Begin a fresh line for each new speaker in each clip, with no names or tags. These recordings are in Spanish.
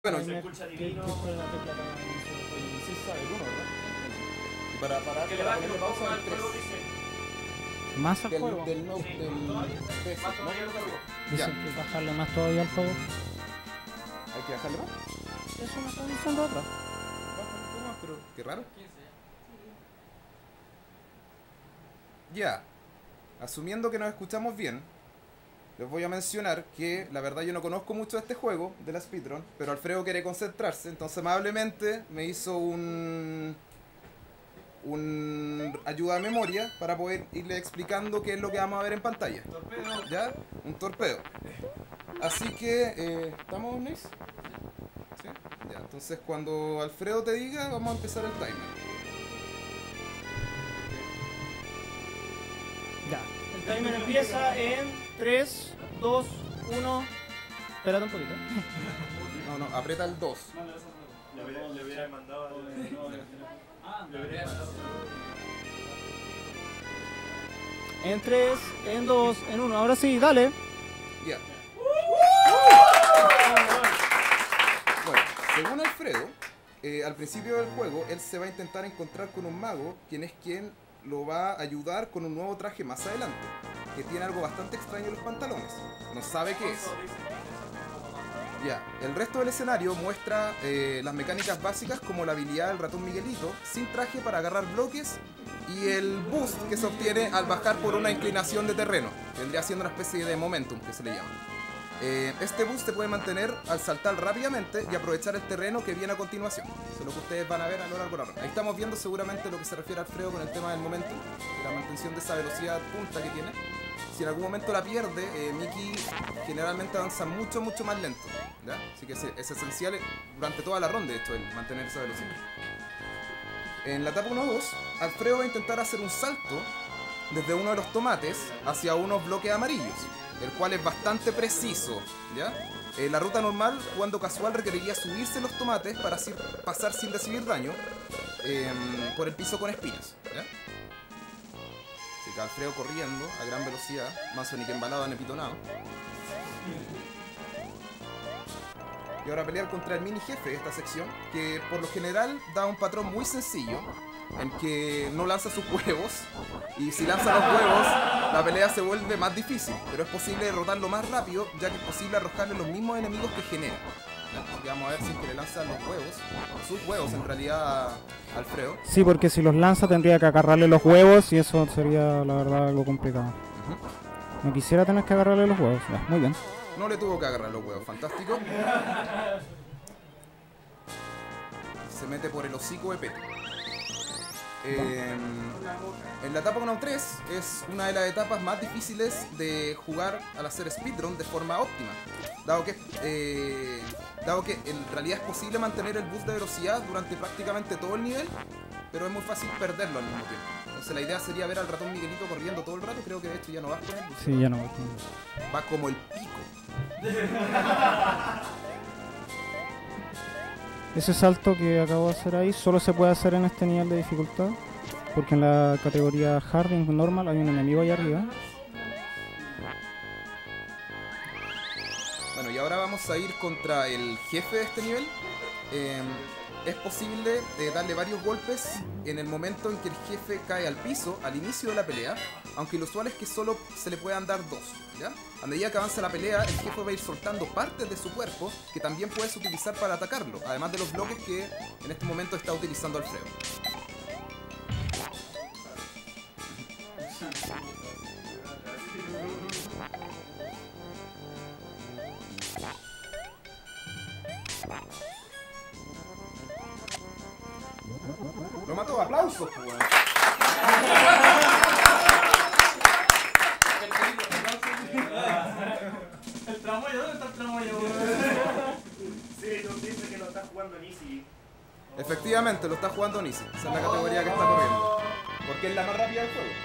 Bueno,
se escucha divino.
¿Qué es la tecla para
sí sabe el 1, ¿verdad? Y para
Que le baje
ponerle
un poco
pausa
al
el 3.
juego, dice.
más al juego?
Del Note,
Sí,
del PS,
más
¿no?
todavía el juego.
Dicen
Ya.
que bajarle más todavía al juego.
Hay que bajarle más.
Eso me está diciendo otra.
Bájale un poco más, pero qué raro. Ya. Asumiendo que nos escuchamos bien, les voy a mencionar que la verdad yo no conozco mucho de este juego, de la speedrun, pero Alfredo quiere concentrarse, entonces amablemente me hizo un ayuda de memoria para poder irle explicando qué es lo que vamos a ver en pantalla.
Torpedo.
¿Ya? Un torpedo. Así que, ¿estamos, Nix? ¿Sí? Ya, entonces cuando Alfredo te diga, vamos a empezar el timer.
Ya. El timer empieza en 3, 2, 1. Espérate un poquito.
No, no, aprieta el 2.
Le hubiera mandado
En 3, en 2, en 1. Ahora sí, dale.
Ya. Bueno, según Alfredo, al principio del juego, él se va a intentar encontrar con un mago, quien lo va a ayudar con un nuevo traje más adelante, que tiene algo bastante extraño en los pantalones. No sabe qué es. Ya, el resto del escenario muestra las mecánicas básicas como la habilidad del ratón Miguelito, sin traje para agarrar bloques, y el boost que se obtiene al bajar por una inclinación de terreno. Vendría siendo una especie de momentum que se le llama. Este boost se puede mantener al saltar rápidamente y aprovechar el terreno que viene a continuación. Eso es lo que ustedes van a ver a lo largo de la ronda. Ahí estamos viendo seguramente lo que se refiere a Alfredo con el tema del momentum, de la mantención de esa velocidad punta que tiene. Si en algún momento la pierde, Mickey generalmente avanza mucho más lento, ¿ya? Así que es esencial durante toda la ronda, de hecho, el mantener esa velocidad. En la etapa 1-2, Alfredo va a intentar hacer un salto desde uno de los tomates hacia unos bloques amarillos, el cual es bastante preciso, ¿ya? La ruta normal, jugando casual, requeriría subirse los tomates para así pasar sin recibir daño por el piso con espinas, ¿ya? Así que Alfredo corriendo a gran velocidad, más ni que embalado en epitonado. Y ahora pelear contra el mini jefe de esta sección, que por lo general da un patrón muy sencillo, en que no lanza sus huevos, y si lanza los huevos, la pelea se vuelve más difícil, pero es posible derrotarlo más rápido, ya que es posible arrojarle los mismos enemigos que genera. ¿Ya? Así que vamos a ver si es que le lanzan los huevos, sus huevos en realidad, a Alfredo.
Sí, porque si los lanza tendría que agarrarle los huevos y eso sería la verdad algo complicado. No quisiera tener que agarrarle los huevos. Ya, muy bien.
No le tuvo que agarrar los huevos, fantástico. Se mete por el hocico de Pete. En la etapa 1-3 es una de las etapas más difíciles de jugar al hacer speedrun de forma óptima, dado que en realidad es posible mantener el boost de velocidad durante prácticamente todo el nivel, pero es muy fácil perderlo al mismo tiempo. Entonces la idea sería ver al ratón Miguelito corriendo todo el rato. Creo que de hecho ya no vas con él.
Sí, ya no.
Va como el pico.
Ese salto que acabo de hacer ahí solo se puede hacer en este nivel de dificultad, porque en la categoría Hard y Normal hay un enemigo allá arriba.
Bueno, y ahora vamos a ir contra el jefe de este nivel. Es posible darle varios golpes en el momento en que el jefe cae al piso al inicio de la pelea, aunque lo usual es que solo se le puedan dar dos, ¿ya? A medida que avanza la pelea, el jefe va a ir soltando partes de su cuerpo que también puedes utilizar para atacarlo, además de los bloques que en este momento está utilizando Alfredo. Lo mató, aplausos, pues.
El tramoyo, ¿dónde está el tramoyo? Sí, nos dice que lo está jugando en Easy.
Efectivamente, lo está jugando Nisi. Esa es la categoría que está corriendo. Porque es la más rápida del juego.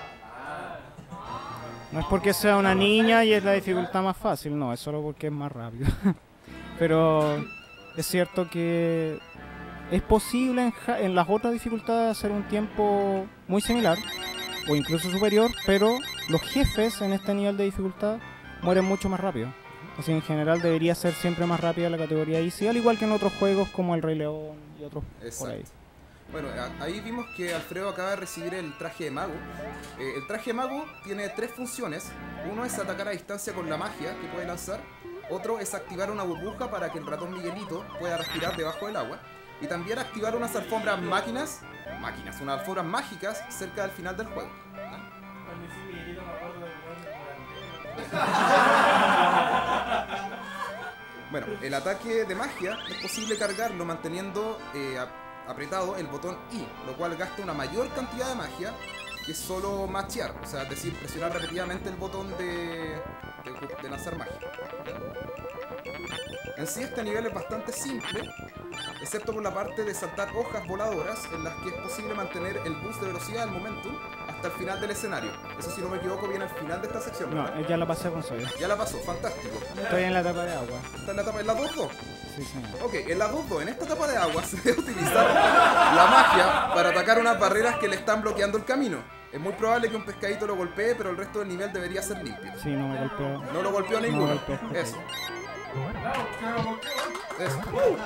No es porque sea una niña y es la dificultad más fácil, no, es solo porque es más rápido. Pero es cierto que es posible en las otras dificultades hacer un tiempo muy similar o incluso superior, pero los jefes en este nivel de dificultad mueren mucho más rápido. Así en general debería ser siempre más rápida la categoría Easy, al igual que en otros juegos como el Rey León y otros por ahí.
Exacto. Bueno, ahí vimos que Alfredo acaba de recibir el traje de mago. El traje de mago tiene 3 funciones. Uno es atacar a distancia con la magia que puede lanzar. Otro es activar una burbuja para que el ratón Miguelito pueda respirar debajo del agua. Y también activar unas alfombras unas alfombras mágicas cerca del final del juego.
Cuando decís Miguelito me acuerdo del weón del
Bueno, el ataque de magia es posible cargarlo manteniendo apretado el botón I, lo cual gasta una mayor cantidad de magia que solo machear, o sea, es decir, presionar repetidamente el botón de lanzar magia. En sí este nivel es bastante simple, excepto por la parte de saltar hojas voladoras en las que es posible mantener el boost de velocidad del momentum hasta el final del escenario. Eso, si no me equivoco, viene al final de esta sección,
No,
¿verdad?
ya la pasé con Soya.
Ya la pasó, fantástico.
Estoy en la etapa de agua.
Está en la etapa, en la 2-2.
Sí, señor.
Ok, en la 2-2, en esta etapa de agua se debe utilizar la magia para atacar unas barreras que le están bloqueando el camino. Es muy probable que un pescadito lo golpee, pero el resto del nivel debería ser limpio.
Sí, no me golpeó.
No lo golpeó ninguno.
No golpeó, ok.
Eso. Eso.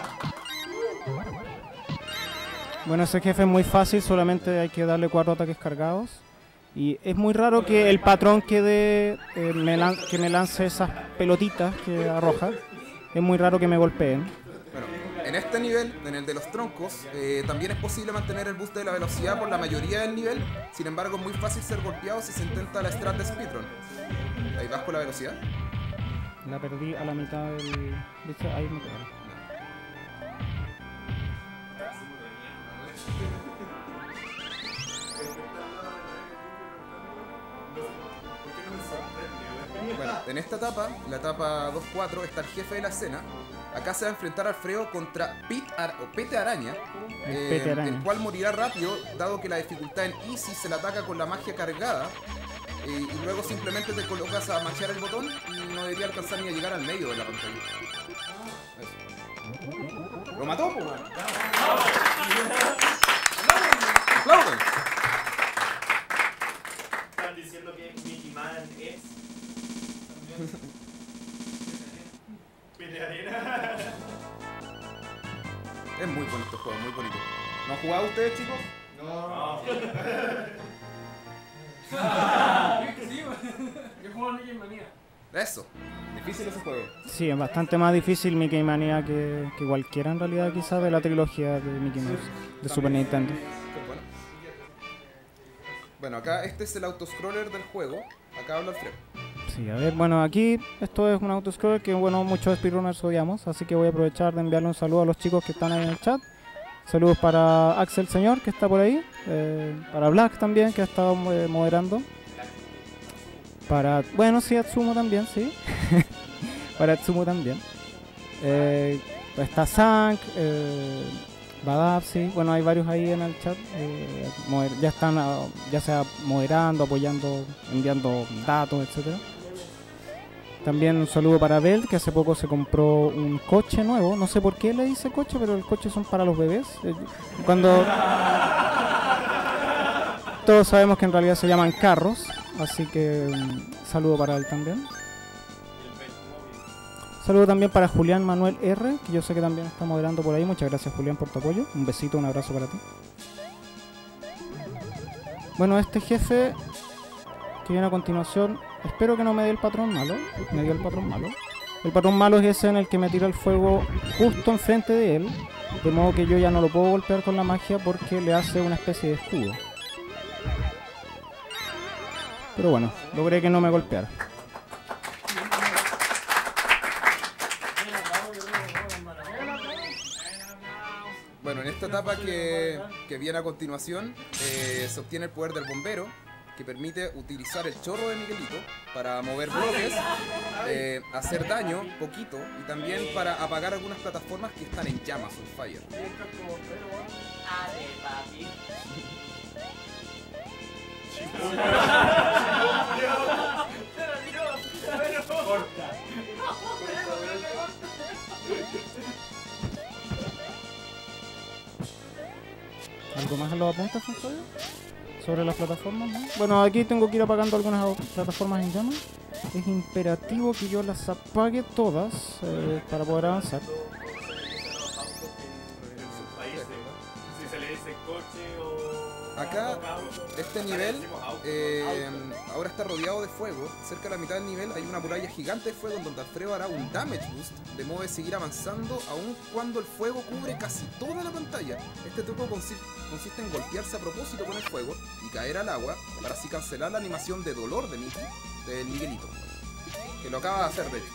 Bueno, ese jefe es muy fácil, solamente hay que darle 4 ataques cargados. Y es muy raro que el patrón que me lance esas pelotitas que arroja. Es muy raro que me golpeen.
Bueno, en este nivel, en el de los troncos, también es posible mantener el boost de la velocidad por la mayoría del nivel. Sin embargo, es muy fácil ser golpeado si se intenta la strat de speedrun. Ahí vas con la velocidad.
La perdí a la mitad del... ¿Viste? Ahí me quedé.
Bueno, en esta etapa, la etapa 2-4, está el jefe de la escena. Acá se va a enfrentar Alfredo contra Pete Araña,
Pete Araña,
el cual morirá rápido, dado que la dificultad en Easy se le ataca con la magia cargada. Y luego simplemente te colocas a machear el botón y no debería alcanzar ni a llegar al medio de la pantalla. Eso. ¿Lo mató? Po, man? ¡Aplaudan!
Están diciendo que Mickey Man es. Pete Arena.
Es muy bonito el juego, muy bonito. ¿No han jugado ustedes, chicos?
No.
Yo juego a Mickey Manía.
Eso. Difícil ese juego.
Sí, es bastante más difícil Mickey Mania que cualquiera en realidad quizás de la trilogía de Mickey Mouse de Super Nintendo.
Bueno. Bueno, acá este es el autoscroller del juego. Acá habla Alfredo.
Sí, a ver, bueno, aquí esto es un autoscroller que, bueno, muchos speedrunners odiamos, así que voy a aprovechar de enviarle un saludo a los chicos que están ahí en el chat. Saludos para Axel Señor, que está por ahí, para Black también, que ha estado moderando. Para, bueno, sí, Atsumo también, sí. Para Atsumo también. Está Zank, Badab, sí. Bueno, hay varios ahí en el chat. Ya están, ya sea moderando, apoyando, enviando datos, etcétera. También un saludo para Belt, que hace poco se compró un coche nuevo. No sé por qué le dice coche, pero el coche son para los bebés. Cuando todos sabemos que en realidad se llaman carros. Así que saludo para él también. Saludo también para Julián Manuel R, que yo sé que también está moderando por ahí. Muchas gracias, Julián, por tu apoyo. Un besito, un abrazo para ti. Bueno, este jefe que viene a continuación, espero que no me dé el patrón malo. Me dio el patrón malo. El patrón malo es ese en el que me tira el fuego justo enfrente de él, de modo que yo ya no lo puedo golpear con la magia porque le hace una especie de escudo. Pero bueno, logré que no me golpeara.
Bueno, en esta etapa que viene a continuación, se obtiene el poder del bombero, que permite utilizar el chorro de Miguelito para mover bloques, hacer daño, poquito, y también para apagar algunas plataformas que están en llamas, on fire.
¿Algo más en los apuntes, François? Sobre las plataformas, ¿no? Bueno, aquí tengo que ir apagando algunas plataformas en llamas. es imperativo que yo las apague todas para poder avanzar.
Si se le dice coche o...
Acá, este nivel ahora está rodeado de fuego. Cerca de la mitad del nivel hay una muralla gigante de fuego en donde Alfredo hará un damage boost, de modo de seguir avanzando aun cuando el fuego cubre casi toda la pantalla. Este truco consiste en golpearse a propósito con el fuego y caer al agua para así cancelar la animación de dolor de Mickey, del Miguelito, que lo acaba de hacer de hecho.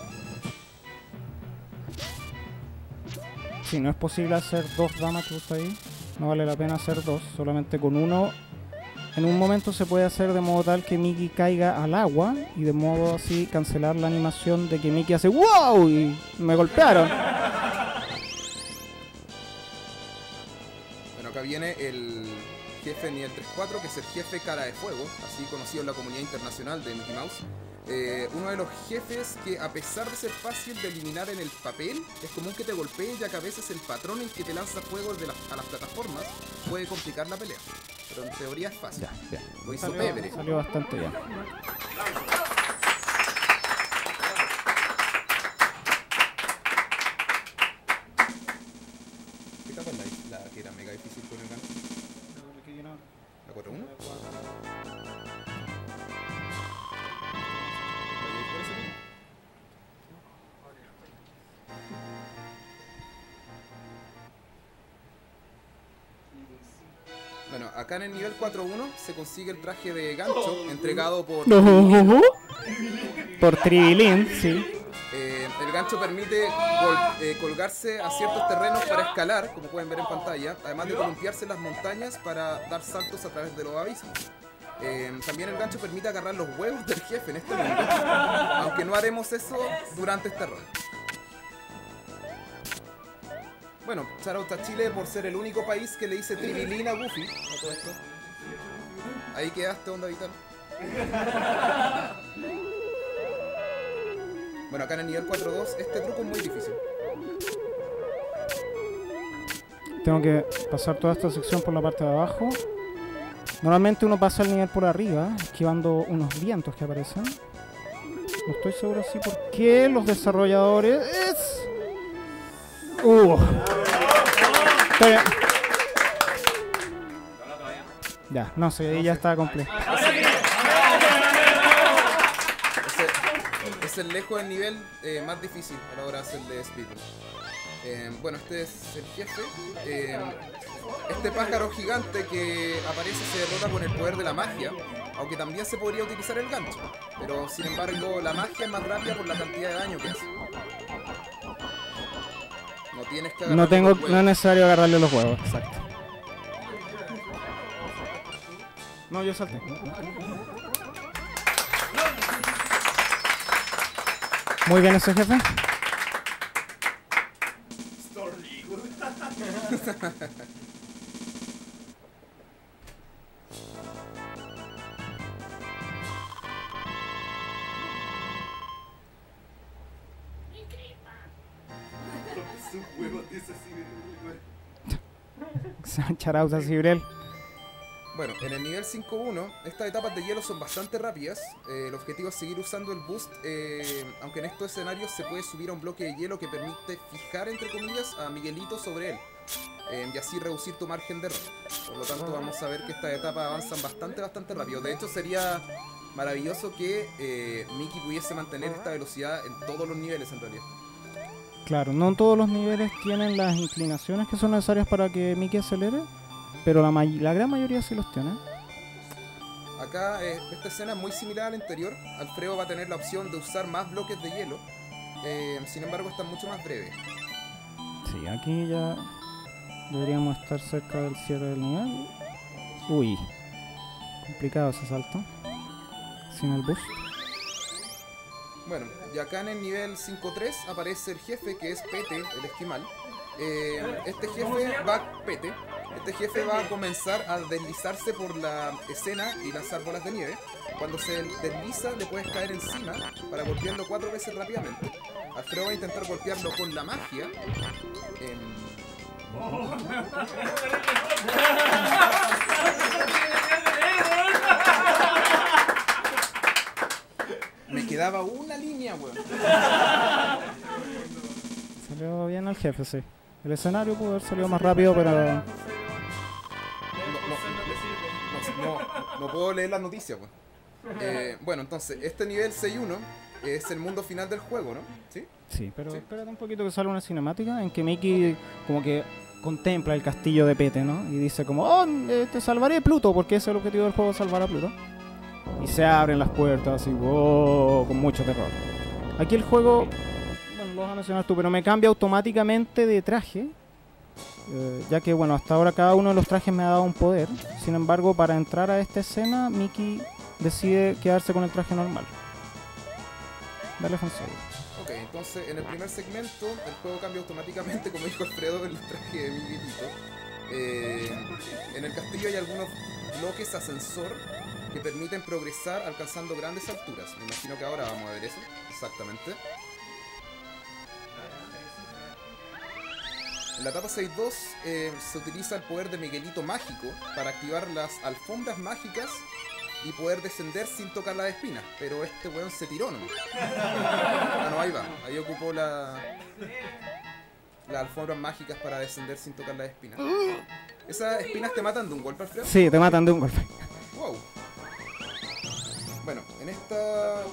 Sí, no es posible hacer 2 damage boost ahí. No vale la pena hacer 2, solamente con uno. En un momento se puede hacer de modo tal que Mickey caiga al agua y de modo así cancelar la animación de que Mickey hace ¡wow! Y me golpearon.
Bueno, acá viene el jefe nivel 3-4, que es el jefe cara de fuego, así conocido en la comunidad internacional de Mickey Mouse. Uno de los jefes que, a pesar de ser fácil de eliminar en el papel, es común que te golpee, ya que a veces el patrón en que te lanza fuego a las plataformas puede complicar la pelea. Pero en teoría es fácil.
Ya.
Lo hizo Pebre.
Salió bastante bien.
¿Qué etapa es la que era mega difícil con el gancho? ¿La 4-1? Bueno, acá en el nivel 4-1 se consigue el traje de gancho entregado por...
Por Tribilín, sí.
El gancho permite colgarse a ciertos terrenos para escalar, como pueden ver en pantalla, además de columpiarse en las montañas para dar saltos a través de los abismos. También el gancho permite agarrar los huevos del jefe en este mundo, aunque no haremos eso durante este rol. Bueno, shout out a Chile por ser el único país que le dice Tribilín a Goofy. A todo esto. Ahí quedaste, onda vital. Bueno, acá en el nivel 4-2 este truco es muy difícil.
Tengo que pasar toda esta sección por la parte de abajo. Normalmente uno pasa el nivel por arriba, esquivando unos vientos que aparecen. No estoy seguro así por qué los desarrolladores... Está bien. Ya, no sé, ya está completo.
Es el lejos del nivel más difícil a la hora de hacer de speedrun. Bueno, este es el jefe. Este pájaro gigante que aparece se derrota con el poder de la magia, aunque también se podría utilizar el gancho. Pero sin embargo la magia es más rápida por la cantidad de daño que hace. No tienes que
No es necesario agarrarle los huevos, exacto. No, yo salté. Muy bien ese jefe.
Sus huevos, dice así.
Charauta, Cibrel.
Bueno, en el nivel 5-1, estas etapas de hielo son bastante rápidas. El objetivo es seguir usando el boost, aunque en estos escenarios se puede subir a un bloque de hielo que permite fijar, entre comillas, a Miguelito sobre él, y así reducir tu margen de error. Por lo tanto, vamos a ver que estas etapas avanzan bastante rápido. De hecho, sería maravilloso que Mickey pudiese mantener esta velocidad en todos los niveles, en realidad.
Claro, no todos los niveles tienen las inclinaciones que son necesarias para que Mickey acelere, pero la gran mayoría sí los tiene.
Acá esta escena es muy similar a la anterior. Alfredo va a tener la opción de usar más bloques de hielo, sin embargo está mucho más breve.
Sí, aquí ya deberíamos estar cerca del cierre del nivel. Uy, complicado ese salto sin el boost.
Bueno, y acá en el nivel 5-3 aparece el jefe, que es Pete, el esquimal. Este jefe va a comenzar a deslizarse por la escena y lanzar bolas de nieve. Cuando se desliza le puedes caer encima para golpearlo 4 veces rápidamente. Alfredo va a intentar golpearlo con la magia. faltaba una línea, weón.
Salió bien al jefe, sí. El escenario pudo haber salido más rápido, pero...
No puedo leer las noticias, weón. Bueno, entonces, este nivel 6-1 es el mundo final del juego, ¿no? ¿Sí?
Sí, pero
Sí.
espérate un poquito que sale una cinemática en que Mickey como que contempla el castillo de Pete, ¿no? Y dice como, oh, te salvaré Pluto, porque ese es el objetivo del juego, salvar a Pluto. Y se abren las puertas así, wow, con mucho terror. Aquí el juego, bueno, lo vas a mencionar tú, pero me cambia automáticamente de traje. Ya que, bueno, hasta ahora cada uno de los trajes me ha dado un poder. Sin embargo, para entrar a esta escena, Mickey decide quedarse con el traje normal. Dale, Fonseca.
Ok, entonces en el primer segmento el juego cambia automáticamente, como dijo Alfredo, el traje de Miguelito. En el castillo hay algunos bloques ascensor que permiten progresar alcanzando grandes alturas. Me imagino que ahora vamos a ver eso, exactamente. En la etapa 6.2 se utiliza el poder de Miguelito mágico para activar las alfombras mágicas y poder descender sin tocar las espinas. Pero este weón se tiró, ¿no? Ah, no, ahí va. Ahí ocupó las alfombras mágicas para descender sin tocar las espinas. ¿Esas espinas te matan de un golpe, Alfredo?
Sí, te matan de un golpe.
Wow. Bueno, en esta...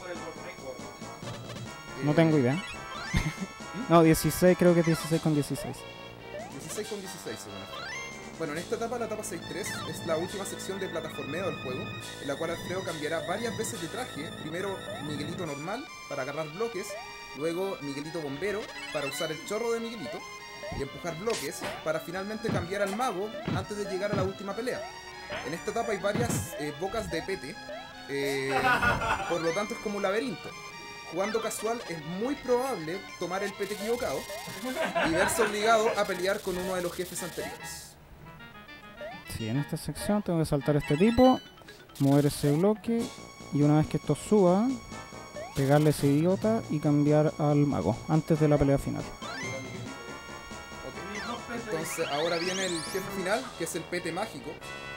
No tengo idea. No, 16, creo que es 16 con 16.
16 con 16, según esto. Bueno, en esta etapa, la etapa 6.3, es la última sección de plataformeo del juego, en la cual Alfredo cambiará varias veces de traje. Primero Miguelito normal, para agarrar bloques, luego Miguelito bombero, para usar el chorro de Miguelito, y empujar bloques, para finalmente cambiar al mago antes de llegar a la última pelea. En esta etapa hay varias bocas de Pete, por lo tanto es como un laberinto. Jugando casual es muy probable tomar el Pete equivocado y verse obligado a pelear con uno de los jefes anteriores.
Sí, en esta sección tengo que saltar a este tipo, mover ese bloque y una vez que esto suba, pegarle a ese idiota y cambiar al mago antes de la pelea final.
Okay. Entonces ahora viene el jefe final, que es el Pete mágico.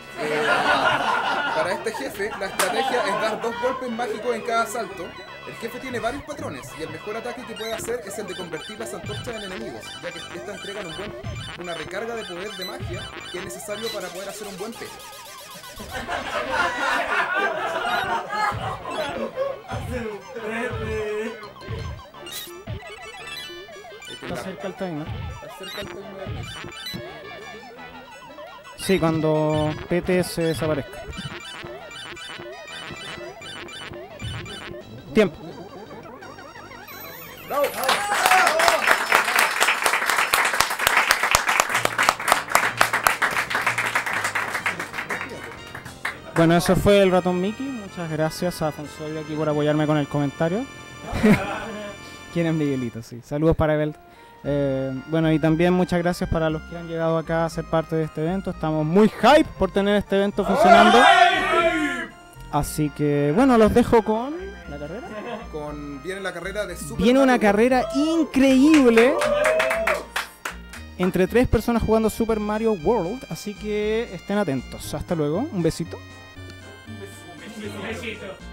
Para este jefe la estrategia es dar 2 golpes mágicos en cada salto. El jefe tiene varios patrones y el mejor ataque que puede hacer es el de convertir las antorchas en enemigos, ya que estas entregan una recarga de poder de magia que es necesario para poder hacer un buen Pete.
Está cerca el timer.
Está cerca el timer.
Sí, cuando Pete se desaparezca. Tiempo.
¡Bravo!
Bueno, eso fue el ratón Mickey. Muchas gracias a Fonsoy aquí por apoyarme con el comentario. ¿Quién es Miguelito? Sí. Saludos para Ebel. Bueno, y también muchas gracias para los que han llegado acá a ser parte de este evento. Estamos muy hype por tener este evento funcionando. Así que, bueno, los dejo con la carrera.
Viene la carrera de Super
Viene una
Mario.
carrera increíble entre 3 personas jugando Super Mario World. Así que estén atentos. Hasta luego. Un besito.
Un besito.